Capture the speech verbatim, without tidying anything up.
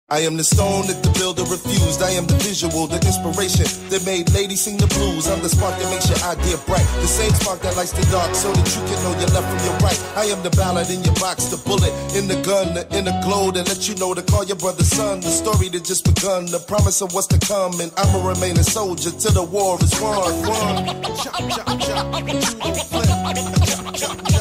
I am the stone that the builder refused. I am the visual, the inspiration that made ladies sing the blues. I'm the spark that makes your idea bright. The same spark that lights the dark so that you can know your left from your right. I am the ballad in your box, the bullet in the gun, the inner glow that let you know to call your brother son. The story that just begun, the promise of what's to come. And I'ma remain a soldier till the war is won. Won. Chop, chop, chop, but you don't flip. Chop, chop, chop.